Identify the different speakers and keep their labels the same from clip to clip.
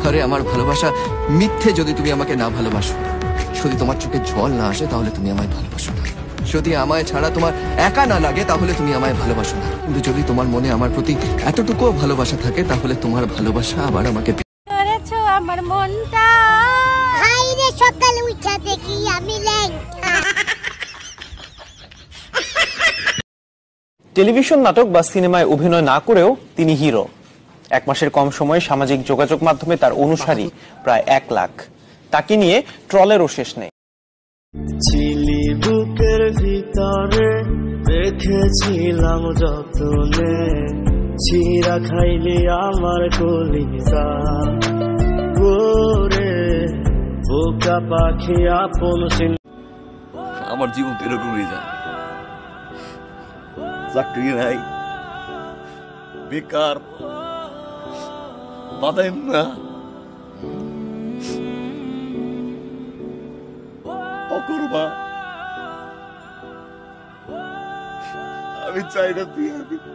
Speaker 1: আরে আমার ভালোবাসা মিথ্যে যদি তুমি আমাকে না ভালোবাসো, যদি তোমার চোখে জল না আসে তাহলে তুমি আমায় ভালোবাসো না, যদি আমায় ছাড়া তোমার একা না লাগে তাহলে তুমি আমায় ভালোবাসো না, কিন্তু যদি তোমার মনে আমার প্রতি এতটুকুও ভালোবাসা থাকে তাহলে তোমার ভালোবাসা আবার আমাকে
Speaker 2: করেছো আমার মনটা। হাই রে সকালে উঠা দেখি আমি ল্যাংটা।
Speaker 3: টেলিভিশন নাটক বা সিনেমায় অভিনয় না করেও তিনি হিরো। 1 মাসের কম সময়ে সামাজিক যোগাযোগ মাধ্যমে তার অনুসারী প্রায় 1 লাখ। তাকে নিয়ে ট্রলেরও শেষ নেই।
Speaker 4: ছিলি বুকের ভিতরে রেখেছিলাম যতনে, ছিঁড়া খাইলি আমার কলিজা গোরে, বোকা পাখি আপন।
Speaker 5: আমার জীবন তো এরকমই যায়, চাকরি নাই, বেকার, বাদাম না, অকর্মা। আমি চাই না তুই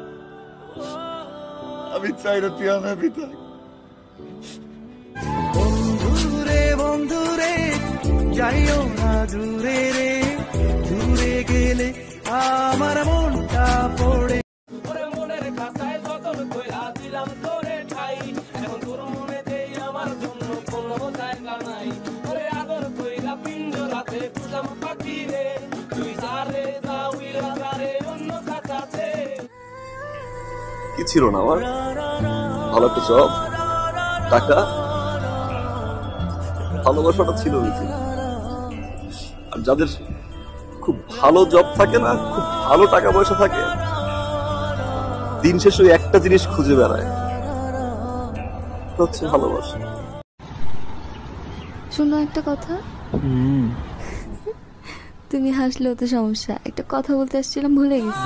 Speaker 5: আমি থাক।
Speaker 4: বন্ধুরে বন্ধুরে যাইও না দূরে রে, দূরে গেলে আমার মনটা পড়ে। মনের খাতায় যতন কইরা দিলাম তোরে ঠাই, এখন তোর মনে দেই আমার জন্য কোনো জায়গা নাই। ওরে আদর কইরা পিঞ্জরাতে পুষলাম পাখি রে, তুই যারে যাওইরা যারে অন্য কাছে।
Speaker 5: কি ছিল না আমার? ভালো একটা জব, টাকা, ভালোবাসাটা ছিল বেশি। আর যাদের খুব ভালো জব থাকে না, খুব ভালো টাকা পয়সা থাকে, দিন শেষে একটা জিনিস খুঁজে বেড়ায়, হচ্ছে ভালোবাসা।
Speaker 6: শোনো একটা কথা, তুমি হাসলেও তো সমস্যা, একটা কথা বলতে আসছিলাম ভুলে গেছি।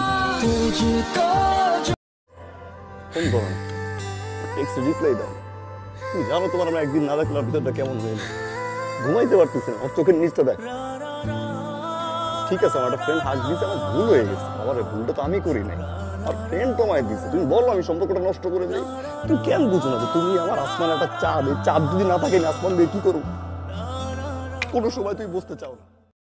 Speaker 5: রিপ্লাই দাও। তুমি জানো তোমার আমরা একদিন না দেখলে ভিতরটা কেমন হয়ে যায়, ঘুমাইতে পারতেছি না, ওর চোখের নিচটা দেখ। ঠিক আছে, আমার একটা ফ্রেন্ড হাক দিয়েছে, আমার ভুল হয়ে গেছে, আমার ভুলটা তো আমি করি নাই, আর ফ্রেন্ড তোমায় দিছে। তুমি বলো আমি সম্পর্কটা নষ্ট করে দেই? তুমি কেন বুঝো না যে তুমি আমার আসমান একটা চাঁদ, এই চাঁদ যদি না থাকে আমি আসমান দিয়ে কি করবো? কোনো সময় তুমি বুঝতে চাও না।